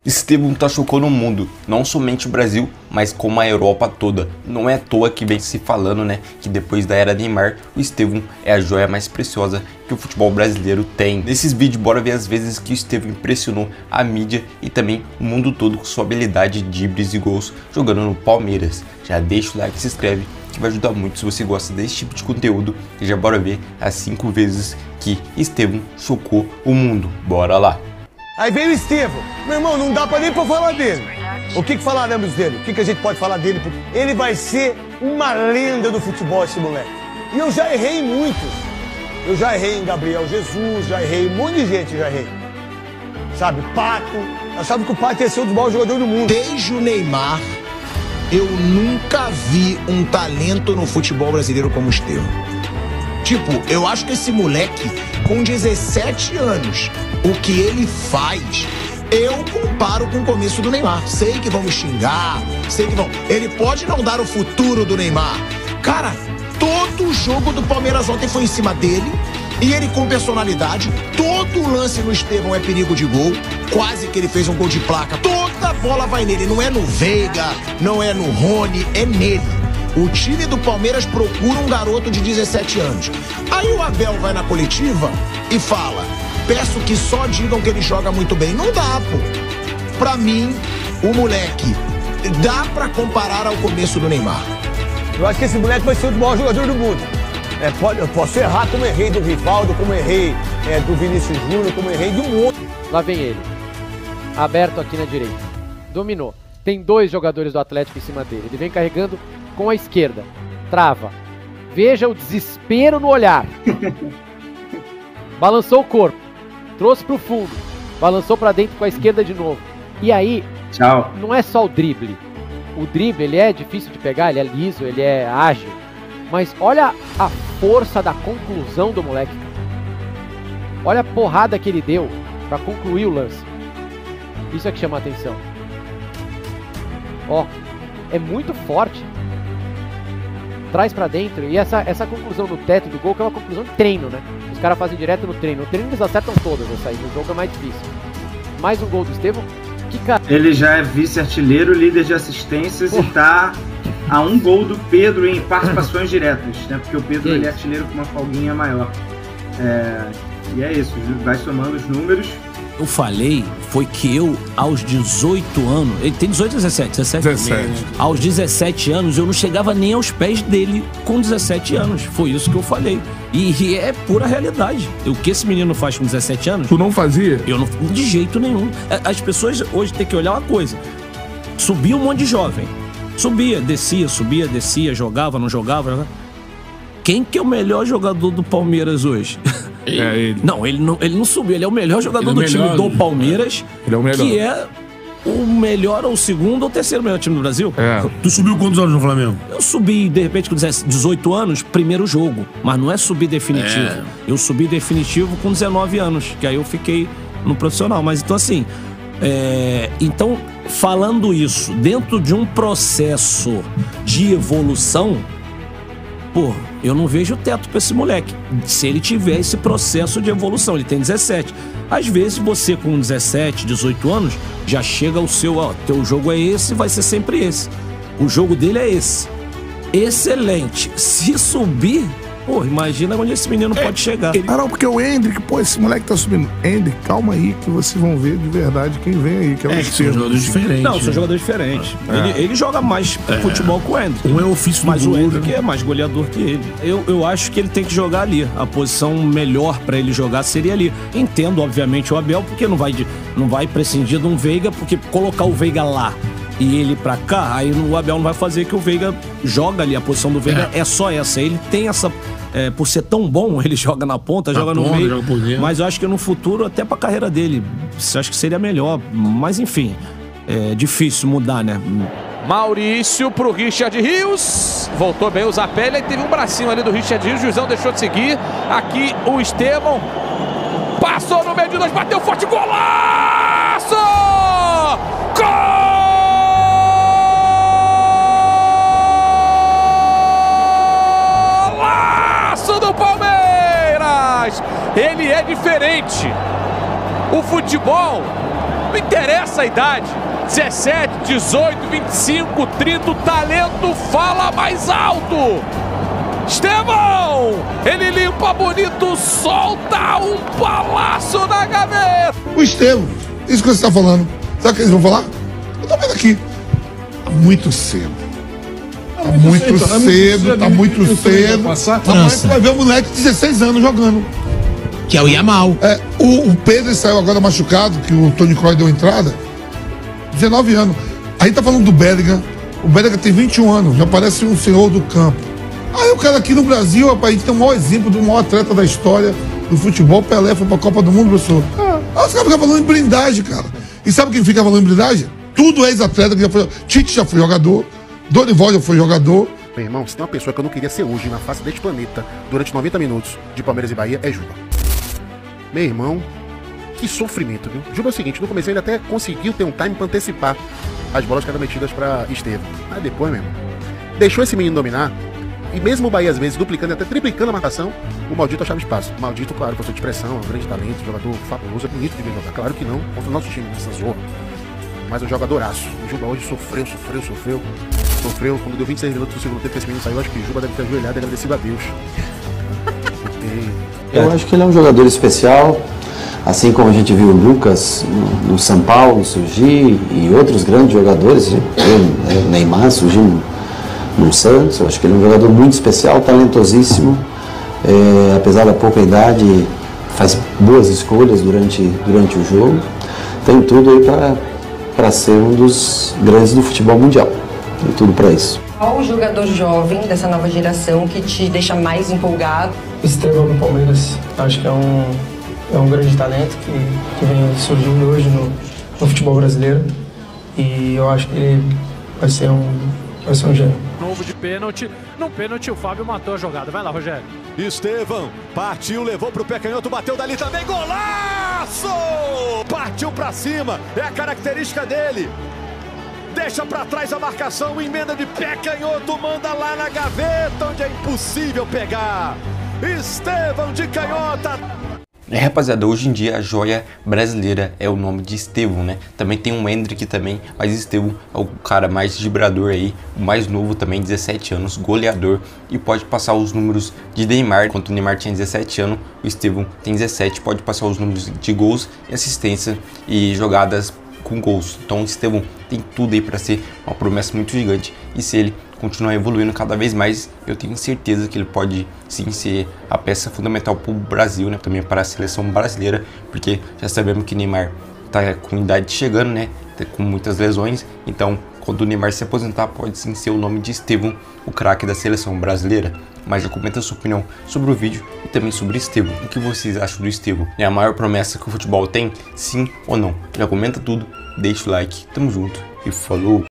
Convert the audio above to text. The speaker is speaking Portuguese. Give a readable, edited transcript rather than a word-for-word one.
Estevão tá chocando o mundo, não somente o Brasil, mas como a Europa toda. Não é à toa que vem se falando, né, que depois da era Neymar, o Estevão é a joia mais preciosa que o futebol brasileiro tem. Nesses vídeos, bora ver as vezes que o Estevão impressionou a mídia e também o mundo todo com sua habilidade de dribles e gols jogando no Palmeiras. Já deixa o like e se inscreve, que vai ajudar muito se você gosta desse tipo de conteúdo. E já bora ver as 5 vezes que Estevão chocou o mundo. Bora lá! Aí veio o Estevão. Meu irmão, não dá nem pra falar dele. O que falaremos dele? O que a gente pode falar dele? Ele vai ser uma lenda do futebol, esse moleque. E eu já errei em muitos. Eu já errei em Gabriel Jesus, já errei em um monte de gente, já errei. Sabe, Pato. Eu sabe que o Pato ia ser um dos maiores jogadores do mundo. Desde o Neymar, eu nunca vi um talento no futebol brasileiro como o Estevão. Tipo, eu acho que esse moleque, com 17 anos, o que ele faz, eu comparo com o começo do Neymar. Sei que vão me xingar, sei que vão... Ele pode não dar o futuro do Neymar. Cara, todo o jogo do Palmeiras ontem foi em cima dele, e ele com personalidade. Todo lance no Estevão é perigo de gol. Quase que ele fez um gol de placa. Toda bola vai nele, não é no Veiga, não é no Rony, é nele. O time do Palmeiras procura um garoto de 17 anos. Aí o Abel vai na coletiva e fala: peço que só digam que ele joga muito bem. Não dá, pô. Pra mim, o moleque dá pra comparar ao começo do Neymar. Eu acho que esse moleque vai ser o maior jogador do mundo. Eu posso errar como errei do Rivaldo, como errei do Vinícius Júnior, como errei de um outro. Lá vem ele. Aberto aqui na direita. Dominou. Tem 2 jogadores do Atlético em cima dele. Ele vem carregando com a esquerda. Trava. Veja o desespero no olhar. Balançou o corpo. Trouxe pro fundo. Balançou pra dentro com a esquerda de novo. E aí, tchau. Não é só o drible. O drible, ele é difícil de pegar, ele é liso, ele é ágil. Mas olha a força da conclusão do moleque. Olha a porrada que ele deu pra concluir o lance. Isso é que chama a atenção. Ó, é muito forte. Traz pra dentro. E essa conclusão no teto do gol, que é uma conclusão de treino, né? Os caras fazem direto no treino. No treino eles acertam todas essa aí. No jogo é mais difícil. Mais um gol do Estevão. Que cara... Ele já é vice-artilheiro, líder de assistências e tá a um gol do Pedro em participações diretas, né? Porque o Pedro ele é artilheiro com uma folguinha maior. E é isso, vai somando os números. Eu falei, foi que eu, aos 18 anos... Ele tem 18 ou 17? 17. Aos 17 anos, eu não chegava nem aos pés dele com 17 anos. Foi isso que eu falei. E é pura realidade. O que esse menino faz com 17 anos... Tu não fazia? Eu não... De jeito nenhum. As pessoas hoje têm que olhar uma coisa. Subia um monte de jovem. Subia, descia, jogava, não jogava. Quem que é o melhor jogador do Palmeiras hoje? Ele. Não, ele não subiu. Ele é o melhor jogador do time do Palmeiras. Ele é o melhor. Que é o melhor, ou o segundo, ou terceiro melhor time do Brasil. Tu subiu quantos anos no Flamengo? Eu subi, de repente, com 18 anos, primeiro jogo. Mas não é subir definitivo. Eu subi definitivo com 19 anos. Que aí eu fiquei no profissional. Mas então, assim... Então, falando isso, dentro de um processo de evolução... Pô, eu não vejo teto pra esse moleque. Se ele tiver esse processo de evolução, ele tem 17. Às vezes você com 17, 18 anos, já chega ao seu, teu jogo é esse, vai ser sempre esse. O jogo dele é esse. Excelente. Se subir, pô, imagina onde esse menino pode chegar. Não, porque o Hendrick, pô, esse moleque tá subindo. Hendrick, calma aí que vocês vão ver de verdade quem vem aí, que é o Estevão. São jogadores diferentes. Não, são jogadores diferentes. Ele joga mais futebol que o Hendrick. Um é ofício do Mas gol, o Hendrick é mais goleador que ele. Eu acho que ele tem que jogar ali. A posição melhor pra ele jogar seria ali. Entendo, obviamente, o Abel, porque não vai prescindir de um Veiga, porque colocar o Veiga lá e ele pra cá, aí o Abel não vai fazer que o Veiga joga ali. A posição do Veiga é só essa. Ele tem essa... por ser tão bom, ele joga na ponta, joga no meio. Mas eu acho que no futuro, até pra carreira dele, acho que seria melhor. Mas enfim, é difícil mudar, né? Maurício pro Richard Rios. Voltou bem o Zapelli. E teve um bracinho ali do Richard Rios. O juizão deixou de seguir. Aqui o Estevão. Passou no meio de 2, bateu forte. Golaço! Gol! Do Palmeiras, ele é diferente. O futebol Não interessa a idade. 17, 18, 25, 30, o talento fala mais alto. Estevão, ele limpa bonito, solta um palácio na gaveta. O Estevão, isso que você está falando, sabe o que eles vão falar? Eu tô vendo aqui. Tá muito cedo. Tá muito cedo. Amanhã você vai ver o moleque de 16 anos jogando. Que é o Yamal. O Pedro saiu agora machucado, que o Tony Kroos deu entrada. 19 anos. Aí tá falando do Bellingham. O Bellingham tem 21 anos, já parece um senhor do campo. Aí o cara aqui no Brasil, rapaz, a gente tem o maior exemplo do maior atleta da história do futebol. Pelé foi pra Copa do Mundo, professor. Aí os caras ficam falando em blindagem, cara. E sabe quem fica falando em blindagem? Tudo ex-atleta que já foi. Tite já foi jogador, Dorival já foi jogador. Meu irmão, se tem uma pessoa que eu não queria ser hoje na face deste planeta durante 90 minutos de Palmeiras e Bahia, é Juba. Meu irmão, que sofrimento, viu? Juba é o seguinte, no começo ele até conseguiu ter um time pra antecipar as bolas que eram metidas pra Estevão. Mas depois, meu irmão, deixou esse menino dominar. E mesmo o Bahia, às vezes, duplicando e até triplicando a marcação, o Maldito achava espaço. O Maldito, claro, por sua expressão, é um grande talento, jogador fabuloso, é bonito de ver jogar. Claro que não, contra o nosso time, essa zorra. Mas é um jogadoraço. O Juba hoje sofreu. Quando deu 26 minutos do segundo tempo, esse menino saiu. Acho que o Juba deve ter ajoelhado e agradecido a Deus. Eu acho que ele é um jogador especial. Assim como a gente viu o Lucas no São Paulo surgir e outros grandes jogadores, o Neymar surgiu no Santos. Eu acho que ele é um jogador muito especial, talentosíssimo, apesar da pouca idade, faz boas escolhas durante o jogo. Tem tudo aí para ser um dos grandes do futebol mundial. Tem tudo para isso. Qual o jogador jovem dessa nova geração que te deixa mais empolgado? Estevão com o Palmeiras. Acho que é um grande talento que vem surgindo hoje no futebol brasileiro. E eu acho que ele vai ser um gênio. Novo de pênalti. No pênalti o Fábio matou a jogada. Vai lá, Rogério. Estevão partiu, levou pro pé canhoto, bateu dali também. Golaço! Partiu pra cima. É a característica dele. Deixa pra trás a marcação, emenda de pé canhoto, manda lá na gaveta, onde é impossível pegar. Estevão de canhota. Rapaziada, hoje em dia a joia brasileira é o nome de Estevão, né? Também tem um Endrick também, mas Estevão é o cara mais vibrador aí, o mais novo também, 17 anos, goleador, e pode passar os números de Neymar. Enquanto o Neymar tinha 17 anos, o Estevão tem 17, pode passar os números de gols e assistência e jogadas com gols. Então o Estevão tem tudo aí para ser uma promessa muito gigante, e se ele continuar evoluindo cada vez mais, eu tenho certeza que ele pode sim ser a peça fundamental para o Brasil, né? Também para a seleção brasileira, porque já sabemos que Neymar tá com idade chegando, né? Tá com muitas lesões, então quando o Neymar se aposentar, pode sim ser o nome de Estevão, o craque da seleção brasileira. Mas já comenta a sua opinião sobre o vídeo e também sobre Estevão. O que vocês acham do Estevão? É a maior promessa que o futebol tem? Sim ou não? Já comenta tudo, deixa o like, tamo junto e falou!